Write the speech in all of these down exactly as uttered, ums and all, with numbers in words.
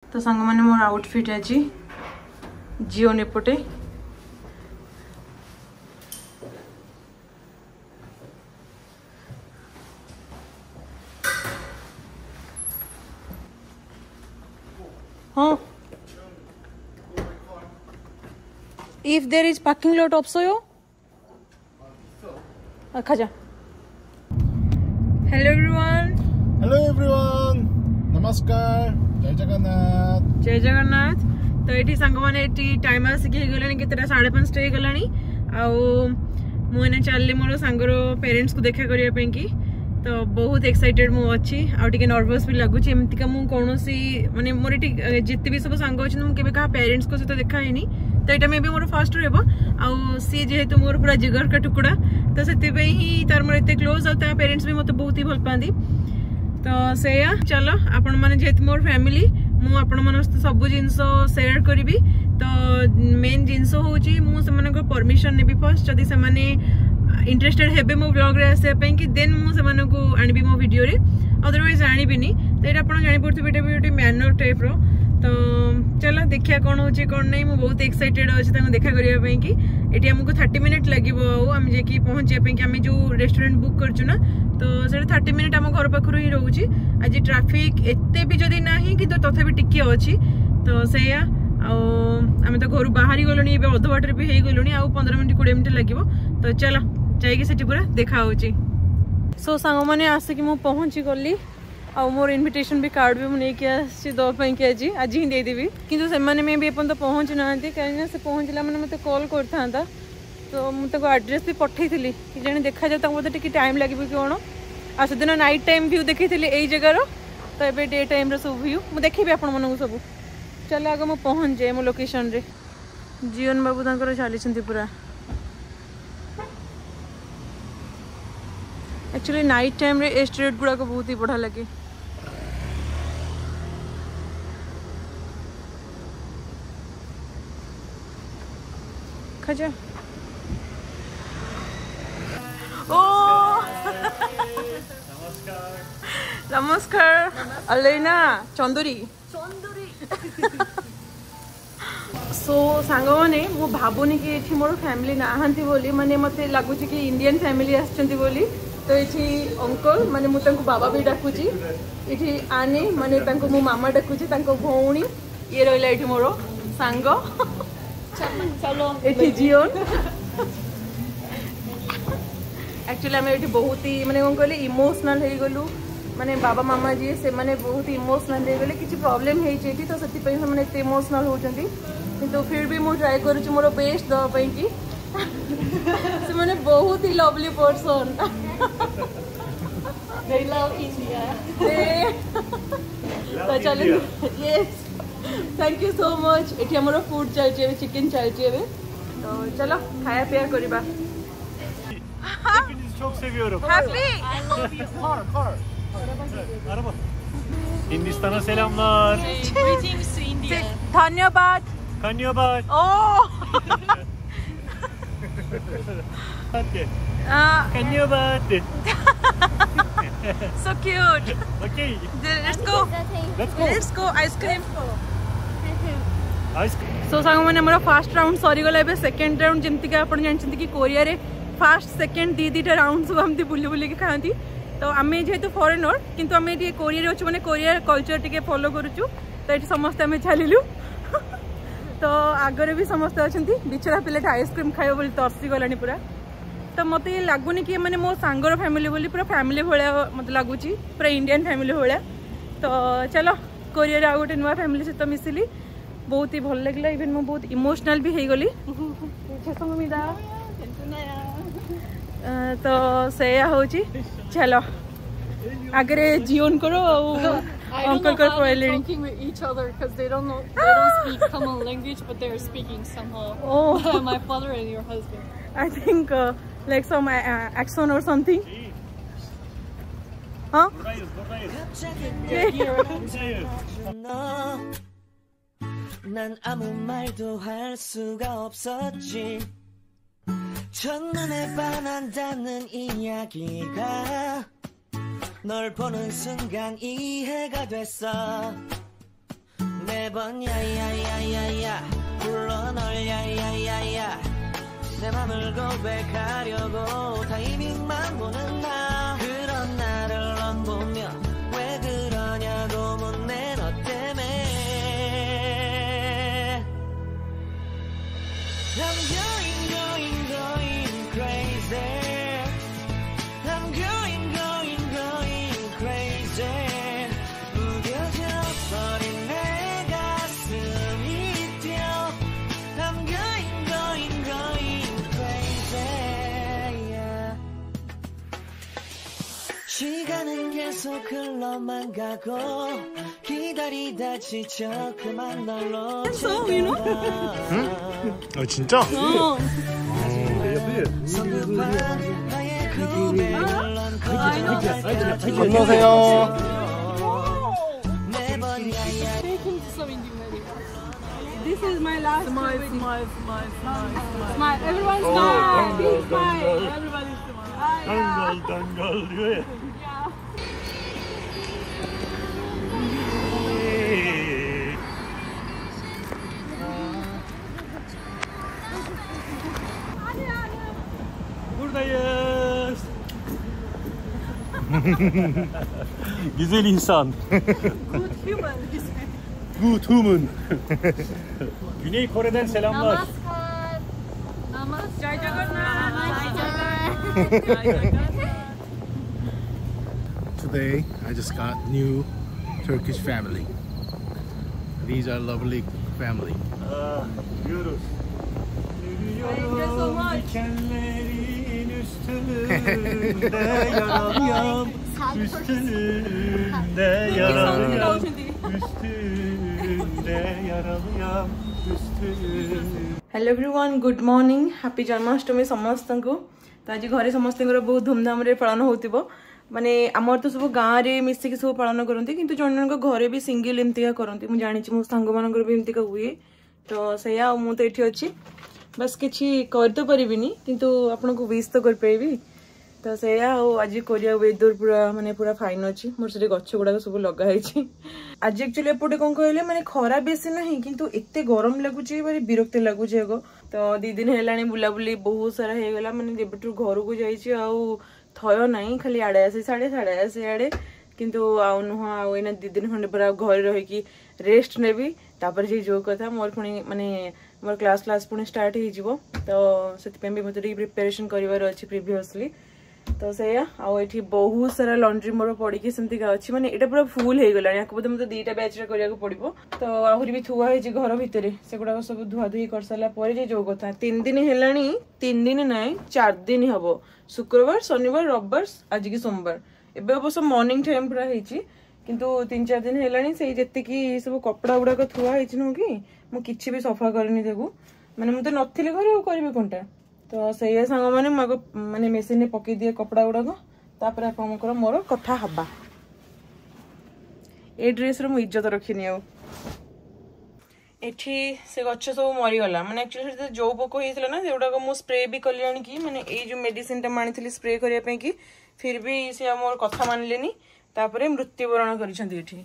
तो सांग मैंने मोर आउटफिट आज जियो नेपटे हाँ if there is parking lot also yo akhaja hello everyone hello everyone namaskar jai jagannath jai jagannath तो ये सांग मैंने टाइम आसिक गला साढ़े पांच टे गला मुझे चलि मोर सांगर पेरेंट्स को देखा करने की तो बहुत एक्साइटेड मु अच्छी आगे नर्भस भी लगुच एमतीका मुझे माने मोर ये जिते भी सब सांग अच्छे मुझे क्या पेरेंट्स को सहित देखा है तो यहाँ मे भी मोर फर्स्ट रहा सी जेहेतु मोर पूरा जिगर का टुकड़ा तो से ही तार मोर एत क्लोज आ पेरेंट्स भी मत बहुत ही भल पाती तो से चलो आपण मैंने जेहेतु मोर फैमिली मु आपण मन सब जिनस सेयार करी तो मेन जिनस हूँ मुझे परमिशन नेबी फर्स्ट जदि से इंटरेस्टेड हेबे मो ब्लॉग रे आसे कि देन मु से मानको आनिबी मो वीडियो रे अदरवाइज आनिबिनी तो ये आपण जानि पड़थि बेटा भी मैनर टाइप रो तो चलो देखिया कौन होची कौन नहीं मु बहुत एक्साइटेड अछि ताको देखा करिया पई कि एटी हमको थर्टी मिनिट लागिबो हम जे कि पहुंचिया पई कि हम जो रेस्टोरेंट बुक करछु ना तो से थर्टी मिनिट हम घर पाखरु ही रहउची आज ट्रैफिक एते भी जदी नाही कि तो तथापि टिके अछि तो सेया आम तो घर बाहरी गलुनी अध बाटर भी हो गलुनी आ पंद्रह मिनट कोड़े मिनट लगे तो चलो जाइए पूरा देखा होची सो सांग मैंने आसिक मु पहुँची गली आ मोर इनविटेशन भी कार्ड भी मुझे दवाई कि आज आज ही देदेवी कि से भी एपर्त पहुँची ना कहीं से पहुँचला मैंने मत कॉल करता तो मुझे एड्रेस भी पठे थी कि जाने देखा जाए मतलब टी टाइम लगे कौन आ से दिन नाइट टाइम व्यू देखी यही जगार तो ये डे टाइम सब व्यू मुझे देखी आपण मन सब चलो आगे मुझे पहुँच जाए मो लोकेशन रे जीवन बाबू तक चली पूरा एक्चुअली नाइट टाइम रे ए स्ट्रीट गुड़ा को बहुत ही बढ़िया लगे खजा ओ नमस्कार नमस्कार अलैना चंदुरी सो सांग मैंने मु भावुनी कि ये मोर फैमिली नहांती बोली माने मते लगुच कि इंडियन फैमिली आछंती बोली तो ये अंकल माने मु तांको बाबा भी डाकुची ये आने माने तांको मु मामा डाकुची तांको भौणी ये रहिला ये मोर सांग ये जीवन एक्चुअली आम ये बहुत ही माने कौन कहले इमोशनल हो गलु माने बाबा मामा जी से माने बहुत इमोशनल हो गले किसी प्रॉब्लम है तो से इमोशनल होती तो फिर भी मुझे ट्राई करुँच मोर बेस्ट दवाई कि से माने बहुत ही लवली पर्सन तो चलो yes thank you so much ये आम फूड चलती चिकेन चलती तो चलो खाया पिया करवा Hindistan'a selamlar. Greetings to India. धन्यवाद Kanyabad. Oh. Kanyabad. So cute. Okay. Let's go. Let's go. Let's go. Ice cream. Ice cream. So सांग मैंने मोर फर्स्ट राउंड सरी गला एबे सेकंड राउंड जमती का आपण जानछंती कि कोरिया रे फर्स्ट सेकंड दी दीटा राउंड सब हमती बुली बुली के खाती तो आम जेहेतु फॉरेनर किंतु आम ये कोरिया अच्छु मैंने कोरिया कल्चर टी फॉलो करुचु तो ये समस्ते आम चलू तो आगे भी समस्ते अच्छा बिचरा पिले आइसक्रीम खाइब बोली तरसी गलानी पूरा तो मत ये लगुनि कि मैंने मो सांगर फैमिली बोली पूरा फैमिली भाया मत लगुच पूरा इंडियन फैमिली भाया तो चलो कोरिया आ गए नुआ फैमिली सहित मिसिली बहुत ही भल लगे इवेन मु बहुत इमोशनल भी हो गली तो से हूँ चलो आगे जीवन करो अंकल कर पहले talking with each other because they don't know they don't speak common language but they're speaking somehow. Oh, my father and your husband. I think uh, like some uh, accent or something. Huh? 난 아무 말도 할 수가 없었지 첫눈에 반한다는 이야기가 널 보는 순간 이해가 됐어 내 매번 야야야야야 불러 널 야야야야 내 맘을 고백하려고 타이밍만 보는 나 그런 나를 넌 보며 왜 그러냐고 묻네 너 때문에 I'm going going going crazy I'm going going going crazy 무뎌져 버린 내 가슴이 뛰어 I'm going going going crazy yeah. 시간은 계속 흘러만 가고 기다리다 지쳐 그만 널 놓칠까 어 진짜? Oh. 성급한 나의 고백을 넌 거절하지 안녕하세요. 매번 야야 Take him to some Indian wedding. This is my last Smile, wedding. smile, smile, smile, smile. Smile. Everyone smile. Big smile. Everybody smile. Dangal, dangal diyor ya. Buradayız. Güzel insan. Good human. Good human. Güney Kore'den selamlar. Namaskar. Namaskar. Jai Jagannath. Jai Jagannath. Today I just got new Turkish family. These are lovely family. Ah, yürüyoruz. Yürüyorum dikenlerin üstünde yaralıyam. Üstünde yaralıyam. Üstünde yaralıyam. Üstünde. Hello everyone good morning happy Janmashtami समस्त को तो आज घरे समस्त बहुत धूमधाम रे पालन होतिबो माने आमर तो सब गाँव में मिसिक सब पालन करती किंतु जन जन घरे भी सिंगल एमती करती मुझे जानी मो सांग मान भी एमती हुए तो सैया मु तो ये अच्छी बस किसी कर तो पारिनी किंतु आपन को विश तो कर पाइबी तो सैया आज कोरिया वेदर पूरा माने पूरा फाइन अच्छी मोर से गछ गुड़ाक सब लगाई आज एक्चुअली एपटे कौन कहले माने खरा बेसी ना किंतु एते गरम लगुच भारी विरक्त लगुच आग तो दी दिन है बुलाबुली बहुत सारा हो गला माने जेबेठू घर को जाइए आउ थय नहीं खाली आड़े आसे साड़े साड़े आसे आड़े किंतु आउ नुह आउ एना दी दिन खंडे पूरा घर रही रेस्ट नेबी तापर जे जो कथा मोर पुणी माने मोर क्लास क्लास पुणी स्टार्ट हो तो से मत प्रिपेरेसन कर प्रिवियसली तो सैया आठी बहुत सारा लॉन्ड्री मोर पड़ी सेमती अच्छी माने एटा पूरा फुल हो गला या मत दीटा बैच करिया पड़ो तो आहरी भी थुआ है घर भितर से गुड़ाक सब धुआ धुई कर सारा पर जो कथा तीन दिन है तीन दिन ना चार दिन हम शुक्रवार शनिवार रविवार आज की सोमवार एवं अवश्य मॉर्निंग टाइम पूरा होती किंतु तीन चार दिन है से जी सब कपड़ा गुड़ाक थुआ है नुह कि मुझे भी सफा करनी माने मुझे नथी घरे करी कौनटा तो सैया सांग मैंने माने मेसीन पकई दिए कपड़ा गुड़ाक तापर आपंकर मोर कथा हवा ए ड्रेस रो इज्जत रखनी आ एठी से गछ सब मरीगला माने एक्चुअली जो पोक होता ना से गुड़ाक मुझे स्प्रे भी कली आणिकी माने ये जो मेडिसिन आनी स्प्रे करने की फिर भी से मोर कथा मानलेनी तापर मृत्युवरण कर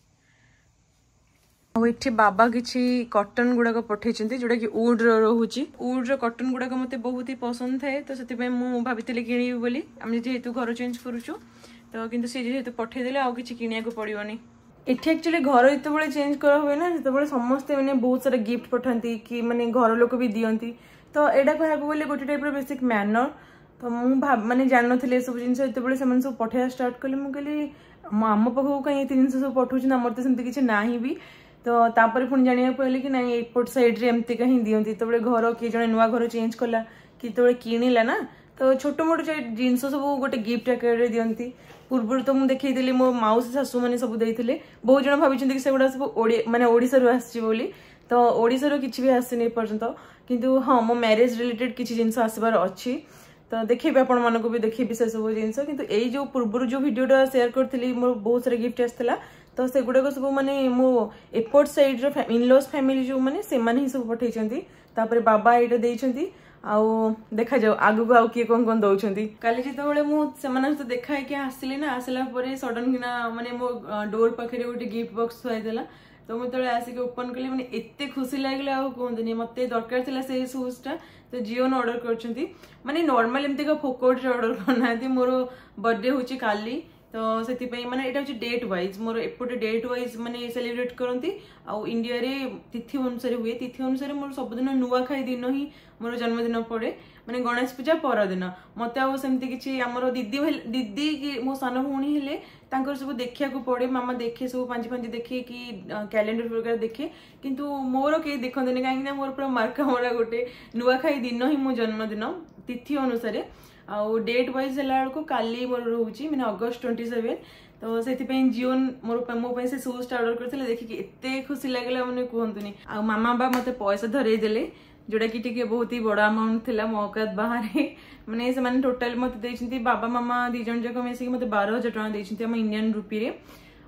एठी बाबा किसी कॉटन गुड़ाक पठे जोटा कि वुड रोचे वुड कॉटन गुड़ाक मत बहुत ही पसंद थाए तो से भाई किणी बोली आम जेहेतु घर चेंज करुचु तो किंतु सी जेहेतु पठेदेले आउ किछि किनिया को पड़िबनी एठी एक्चुअली घर जिते चेंज करा हुए ना जिते समस्ते मैंने बहुत सारा गिफ्ट पठाती कि माने घर लोक भी दियंती तो एटा कहबो बोले गोटे टाइप बेसिक मैनर तो मुझे माने जान नथिले सब जिन जिते से सब पठेया स्टार्ट कले मु कहली आम पाखु कहीं जिन सब पठाउछ ना मरते सेमती किछि नाही भी तो तापर पुणी जाना पड़े कि नहीं एपट साइड रे एमती कहीं दियंती तो घर किए जड़े नुआ घर चेंज कला कि किणिला ना तो छोट मोट जिनस सब गोटे गिफ्ट आकार दियंती पूर्व तो मुझे देखी मो माउसी शाशु मैंने सब देते बहुत जन भाई कि सेगुड़ा सब माने ओडिशा आसी बोली तो ओडिशा किसी भी आसनी पर्यंत किंतु हाँ मो मैरिज रिलेटेड किसी जिनस आसबार अच्छी तो देखिए आपण मान भी देखिए से सब जिन किंतु यही जो पूर्व जो वीडियोटा शेयर करी मोर बहुत सारा गिफ्ट आसाला तो से गुड़ाक सब माने मो एपट साइड रो इनलॉस फैमिली जो माने से माने ही सब पठेइछंती तापर बाबा एटा देइछंती आउ देखा जाओ आगु आउ किए कौन कौन दौरान काली जिते मु से देखा कि आसली ना आसला सडन किना माने मो डोर पाखे गोटे गिफ्ट बॉक्स थुआईला तो मुझे आसिक ओपन कली मैंने एत खुशी लगे आ कहते मत दरकार था से सुजटा तो जियोन ऑर्डर कर माने नॉर्मल एमती फोकोट ऑर्डर करना मोर बर्थडे हूँ काली तो से माने एटा डेट वाइज मोर एपटे डेट वाइज माने सेलिब्रेट करती आउ इंडिया रे तिथि अनुसार हुए तिथि अनुसार मोर सबुदिन नुआखाई दिन ही मोर जन्मदिन पड़े माने गणेश पूजा पर दिन मत आमती किसी आमर दीदी दीदी कि मो सान भौणी हेले तांकर सब देखा पड़े मामा देखे सब पांच पांच देखे कि कैलेंडर प्रकार देखे किंतु मोर कई देखते कहीं मोर पूरा मार्का मरा गोटे नुआखाई दिन ही मो जन्मदिन तिथि अनुसार आउ डेट वाइज है काली मोर रोचे मैंने अगस्ट ट्वेंटी सेवेन तो से जियोन मोर मो से सुजटा ऑर्डर करते देखिए एत खुशी लगे मैंने कहतुनि आ मामा बा मत पैसा धरई देले जोटा कि टिके बहुत ही बड़ा अमाउंट थिला मो औकात बाहर माने से माने टोटल मत देछंती बाबा मामा दी जन जक मिसिक मत बारह हजार टका देछंती हम इंडियन रुपी रे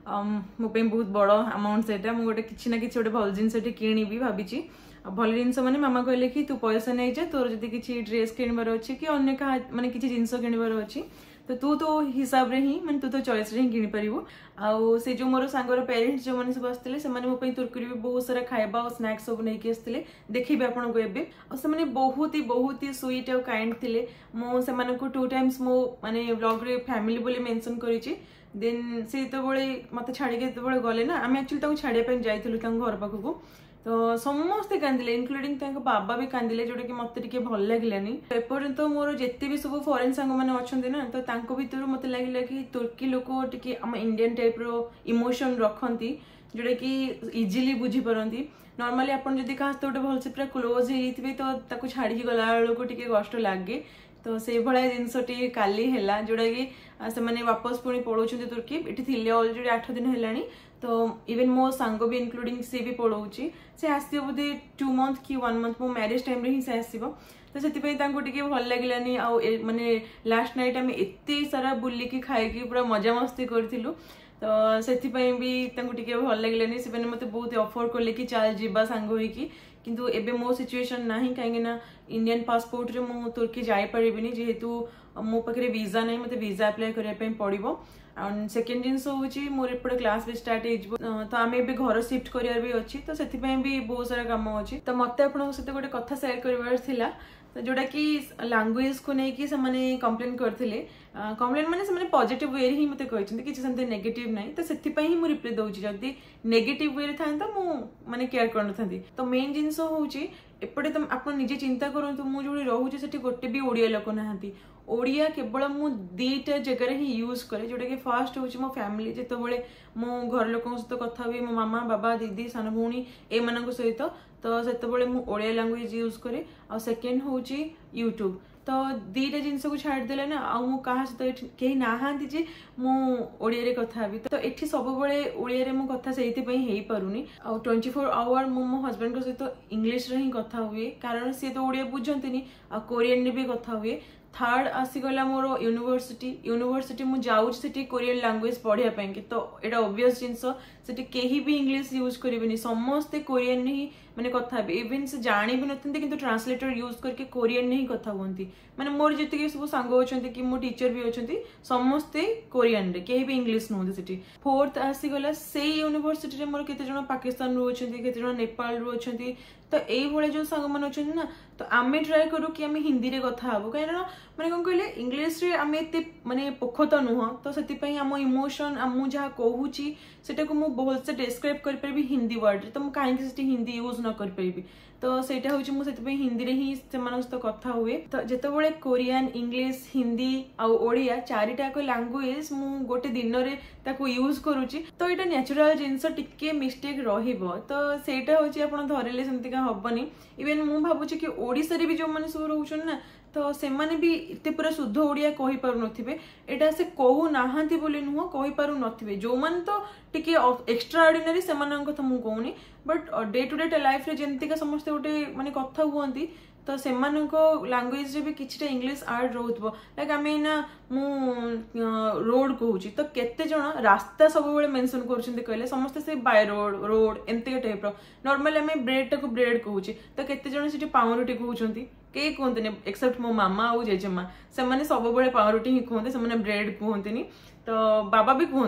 मो पे बहुत बड़ा अमाउंट सेटा मो गोटे किछि ना किछि गोटे भल जिंस सेठी किनिबी भाबिची भल जिनस माने मामा कहले कि तू पैसा नहीं जा तोर जदी किछि ड्रेस किनबार अछि कि अन्य का माने किछि जिंस किनबार अछि तो तू तो हिसाब रे ही माने तू तो चॉइस रे ही किनि परिबो आउ से जो मोर सांगर पेरेंट्स जो माने सब आस्थिले से माने मो पे तुरकुरी भी बहुत सारा खाइबा और स्नैक्स सब नै के आस्थिले देखिबे आपन को एबे और से माने बहुत ही बहुत ही स्वीट और काइंड थिले मो से माने को टू टाइम्स मो माने व्लॉग रे फैमिली बोले मेंशन करिछि देन से तो बळे मते छाडी के तो बळे गले ना हम एक्चुअली ताऊ छाडिया पे जाइथिलु ताऊ घर पाखु तो समस्ते कांदिले इनक्लूडिंग तांको बाबा भी कांदिले जोटा कि मते टिके भल लागलानी एपर्यंत मोर जेते भी सब फॉरेन सांग माने अछंती ना तो तांको भीतर मते लागिला कि तुर्की लोक टिके हम इंडियन टाइप रो इमोशन रखंती जोटा कि इजीली बुझी परंती नॉर्मली अपन जदी कास तो भल से पूरा क्लोज हेइथिबे तो ताको छाडी के गला लोक टिके कष्ट लागे तो से भलिया जिनसटी काली हैला जोटा कि से माने वापस पुणी पळौछंती तुर्की एठी थिले ऑलरेडी आठ दिन हेलानी तो इवन मो सांग भी इनक्लूडिंग से भी पढ़ाऊँगी से आसो बोधे टू मंथ कि वन मंथ मो मैरिज टाइम रे ही से आसो तो से भल लगे आउ माने लास्ट नाइट आम एत सारा बुलिकी खाई पूरा मजा मस्ती करूँ तो से भी भल लगे से मत बहुत ऑफर कले कि चल जीवा सांग होइकी किंतु एबे मो सिचुएशन नाही कहीं ना इंडियन पासपोर्ट रे मो तुर्की जाई परिबिनी जेहेतु मो पाखे वीजा नहीं मत वीजा अप्लाई करने पड़ो एंड सेकेंड जिनस हूँ मोर एपटे क्लास भी स्टार्ट हो तो आम ए घर शिफ्ट करार भी अच्छी तो से भी बहुत सारा कम अच्छी तो मत आप गोटे कथा सेयार कर तो जोटा कि लैंग्वेज को लेकिन से कंप्लेन करते कंप्लेन माने से पॉजिटिव वे ही मत कहते किसी सेमती नेगेटिव नहीं तो से ही मुझे रिप्लाई दूसरी जदि नेगेटिव वे था मुझे केयर कर तो मेन जिनस हूँ एपटे तुम आप निजे चिंता करूँ मुझे रोचे से गोटे भी ओडिया लोक नहांती ओडिया केवल मु दीटा जगह ही यूज करे जोटा कि फर्स्ट हूँ मो फैमिली जितेबाला मो घर लोक सहित कथा हुए मो मामा बाबा दीदी सान भौणी एम सहित तो से मु ओडिया लैंग्वेज यूज करे आ सेकेंड हूँ यूट्यूब तो दीटा जिनस को छाड़देले ना आउ क्या सहित कहीं नहांती जे मु ओडिया कथा हेबी तो ये सब ओडिया मो कथा से हो पारुनी आ ट्वेंटी फोर आवर मु मो हस्बैंड सहित इंग्लिश रे ही कथा हुए कारण सी तो ओडिया बुझंती आ कोरियन रे भी कथा हुए थर्ड आसीगला मोर यूनिवर्सिटी यूनिवर्सिटी मु जाऊँ कोरियन लैंग्वेज पढ़ाई कि तो यहाँ ओबियस जिनस से कहीं भी इंग्लिश यूज करेंगे समस्ते कोरियन ही मैंने कथा इवन से जानी भी नथंती किंतु ट्रांसलेटर यूज करके कोरियन ही कथा हुंती माने मोर जति सब सांग अछंती कि मो टीचर भी अछंती समस्ते कोरियन रे कहीं भी इंग्लिश नहुंती सेठी फोर्थ आसीगला से यूनिवर्सिटी रे मोर केते जण पाकिस्तान रू अछंती केते जण नेपाल रू अछंती तो यही भाई जो सांग मान अछंती ना तो आमे ट्राई करू कि आमे हिंदी रे कथा हबो काहे ना माने कोन कहले इंग्लिश रे आमे एते माने पोखत नुह तो सेति पई हम इमोशन मु जहा कहूची सेटा को मु बहुत से डिस्क्राइब कर परबी हिंदी वर्ड रे तो मु काहे कि हिंदी यूज न कर परबी तो सेटा होची मु सेति पई हिंदी रे ही सेमान सहित कथा हुए तो जेतेबेले कोरियन इंग्लिश हिंदी आ ओडिया चारिटा को लैंग्वेज मु गोटे दिन रे ताको यूज करूची तो एटा नेचुरल जिंस टिके मिस्टेक रहिबो तो सेटा होची आपण धरिले सेमति का हबनी इवन मु भाबुची कि ओडिसा रे भी जो माने सब रहउछन ना तो से माने भी इते पूरा शुद्ध ओडिया कहि पारु नथिबे एटा से कहू नाहांती बोली नुह कहि पारु नथिबे जो मान तो टिके एक्स्ट्रा ऑर्डिनरी से मानन कथा मु कहूनी but day to day life रे जेंति का समस्त गोटे माने कथा हुअंती तो से लैंग्वेज रे भी किछटा इंग्लिश आर्ड रोथबो लाइक आमे ना मु रोड कहूची तो केते जण रास्ता सब बेले मेंशन करछन्ते कहले समस्त से बाय रोड रोड एंते टाइप रो नॉर्मली आमे ब्रेड टाको ब्रेड कहूची तो केते जण सिटी पाउरुटी कहउछन्ती के कहते एक्सेप्ट मो मामा और जेजेमा से सब बेले पाउरुटी ही कहते से ब्रेड कहते तो बाबा भी कहते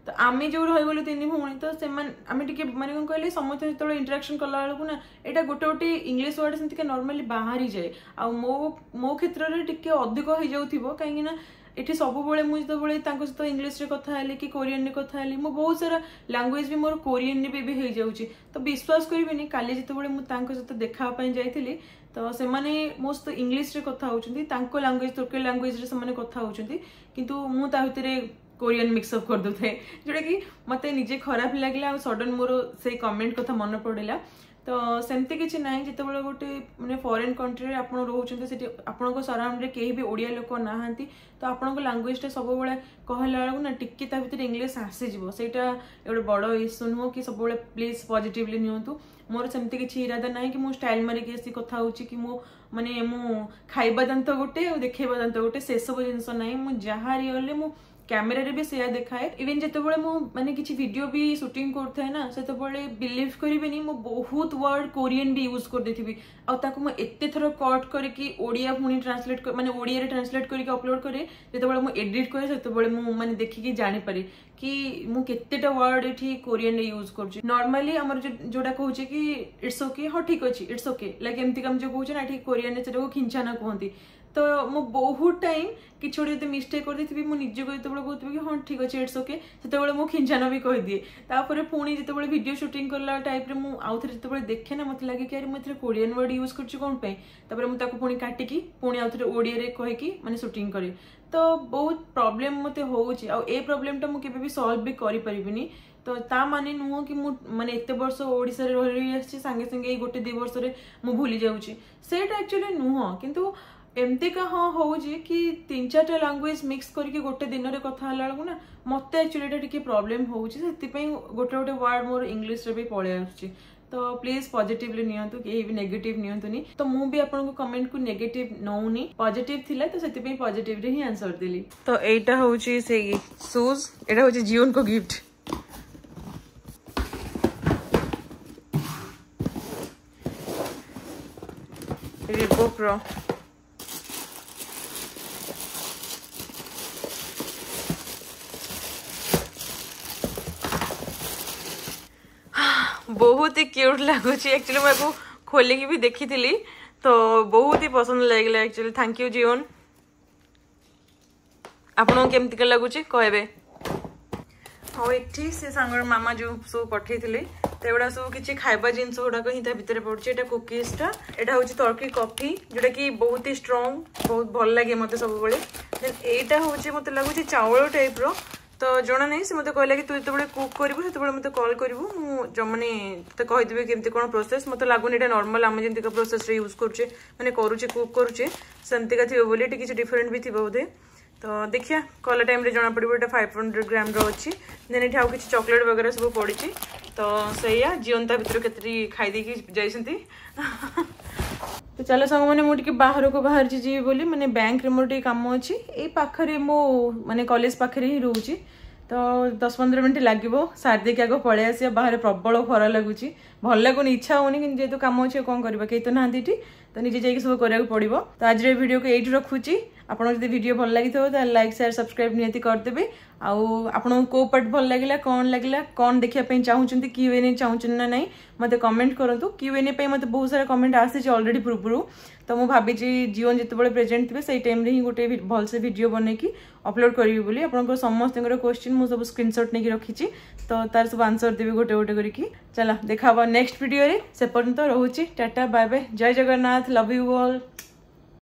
तो आम जो रहीगलु तीन भौणी तो से आम टे मैंने कौन कहले समस्त जो इंटराक्शन कला बेलू ना यहाँ गोटे गोटे इंग्लीश वर्ड से नॉर्मली बाहरी जाए आ मो मो क्षेत्र में टिके अधिक हो जाऊँ कहीं ये सब मुझे सहित इंग्लीश कथा है कि कोरियन रे कथा है मो बहुत सारा लैंग्वेज भी मोर कोरियन रे भी हो जाऊँगी तो विश्वास करेंगे काली जिते मुझे सहित देखापी जाइली तो से मो सहित इंग्लीश रे कथा होती लैंग्वेज तुर्की लैंग्वेज रे से कथा होती किंतु मुझे कोरियन मिक्सअप कर दे जोटा कि मत निजे खराब लगे सडन मोर से कमेंट कथा मन पड़ा तो सेमती किसी ना जिते बड़े गोटे मैंने फॉरेन कंट्री आप रोचे आपण सराउंड कहीं भी ओडिया लोक नहांती तो आपण लैंग्वेज सब बड़े कहला बेलू ना टिके ता भीतर इंग्लीश आसीजा से गोटे बड़ इश्यू नुह कि सब प्लीज पॉजिटिवली नियंतु मोर सेमती किसी इरादा ना कि मो स्टाइल मारिकी आसी कथा होची कि मो माने मो खाइबा दांत गोटे और देखा दांत गोटे से सब जिनस ना मु जहाँ रियल मु कैमेरा रे भी से देखाए इवन जिते मु माने किसी वीडियो भी शूटिंग करथे ना से बिलीव करेनि मु बहुत वर्ड कोरियन भी यूज कर देथिबी आ ताको मु एते थरो कट करके ओडिया पुणी ट्रांसलेट माने ओडिया रे ट्रांसलेट करके अपलोड करे जिते मु एडिट करे सेते मु माने देखिकी जानि पारे कि मु केतेटा वर्ड एठी कोरियन रे यूज करछि नॉर्मली हमर जो जोडा कहूछि कि इट्स ओके हो ठीक अछि इट्स ओके लाइक एमती काम जो कहूछि ना एठी कोरियन रे सेटा खिंचाना कहंती तो मु बहुत टाइम कि छोटे मिस्टेक कर देथिबी मु निजे को जेतेबेले कहथिबी कि हां ठीक अछि इट्स ओके सेतेबेले मु खिंचाना भी कहि दिए तापर पुणी जेतेबेले वीडियो शूटिंग करला टाइप रे मु आउ थरे जेतेबेले देखे ना मते लागे कि अरे मते कोरियन वर्ड यूज करछि कोन पे तापर मु ताको पुणी काटी की पुणी आउ थरे ओडिया रे कहि की माने शूटिंग करे तो बहुत प्रॉब्लम मते होउछि आ ए प्रॉब्लम टा मु केबे भी सॉल्व भी करि परिबिनी तो ता माने नुह कि मु माने एते वर्ष ओडिसा रे रहि आछि संगे संगे गोटे दो वर्ष रे मु भूली जाउछि सेट एक्चुअली नुह किंतु एमती का हाँ हो कि तीन चार लैंग्वेज मिक्स करके गोटे दिन में कथा बेलू ना मत एक्चुअली प्रॉब्लम होची गोटे गोटे वर्ड मोर इंग्लीश रे भी पड़े आसुची तो प्लीज पॉजिटिवली नियंतु कहीं भी नेगेटिव नियंतुनी तो मु भी आपन कमेंट को नेगेटिव नौनी पॉजिटिव थिला तो सेति पे पॉजिटिव रे ही आंसर देली तो एटा होची से शूज एटा होची जीवन को गिफ्ट रिबॉक प्रो बहुत ही क्यूट लगुच एक्चुअली मैं खोलिकी भी देखी थी तो बहुत ही पसंद लगे एक्चुअली थैंक यू जीवन आपन केमती लगुच कहे हाँ ये से सांग मामा जो सब पठे तो एगुड़ा सब किसी खाइबा जिनस गुड़ाक ही भितर पड़े यहाँ कुकीजटा यहाँ हूँ टर्की कॉफी जोटा कि बहुत ही स्ट्रॉन्ग बहुत भल लगे मत सब देन यहाँ हूँ मत लगुच चाउल टाइप्र तो जना नहीं से मत कहला कि तू जो कुक करू से मत कॉल करू मैंने तो कहीदेवी केमती कौन प्रोसेस मत लगुन ये नॉर्मल आम जमी प्रोसेस यूज करुचे मैंने करुचे कुक करुचे सेमती थी बोली किसी डिफरेंट भी थी बोधे तो देखिया कला टाइम रे जना पड़ो ये फाइव हंड्रेड ग्राम रही देन ये किसी चॉकलेट वगैरह सब पड़ी तो सैया जीवन ता भर के खाईदे जाती तो चलो सांग मैंने मुझे बाहर को बाहर जी बोली मैंने बैंक रे मोर टे काम अच्छी ये पाखरे मो माने कॉलेज पाखरे ही रोची तो दस पंद्रह मिनट लगे सार देख आगे पलि आस बाहर प्रबल खरा लगुच भल लगुन इच्छा होनी कि जेहेतु कम अच्छे कौन करवा कहीं तो ना तो निजे जाकि सब करा पड़ो तो आज वीडियो को यही रखुची आपको जब वीडियो भल लगी तो लाइक शेयर सब्सक्राइब नियति करदेवे आपन को पार्ट भल लगे कौन लगे कौन देखापी चाहूँगी क्यू एन ए चाहूँ ना ना मत कमेंट करूँ क्यू एन ए मत बहुत सारा कमेंट आसी अलरेडी पूर्व तो मुझे भावी जीवन जिते प्रेजेंट थे से टाइम ही गोटे भलसे वीडियो बनईकि अपलोड करी बोली आप समस्त क्वेश्चन मुझे सब स्क्रीनशॉट नहीं रखी तो तार सब आंसर देवी गोटे गोटे करके चला देखा नेक्स्ट वीडियो रे से पर्यंत रोचे टाटा बाय बाय जय जगन्नाथ लव यू ऑल।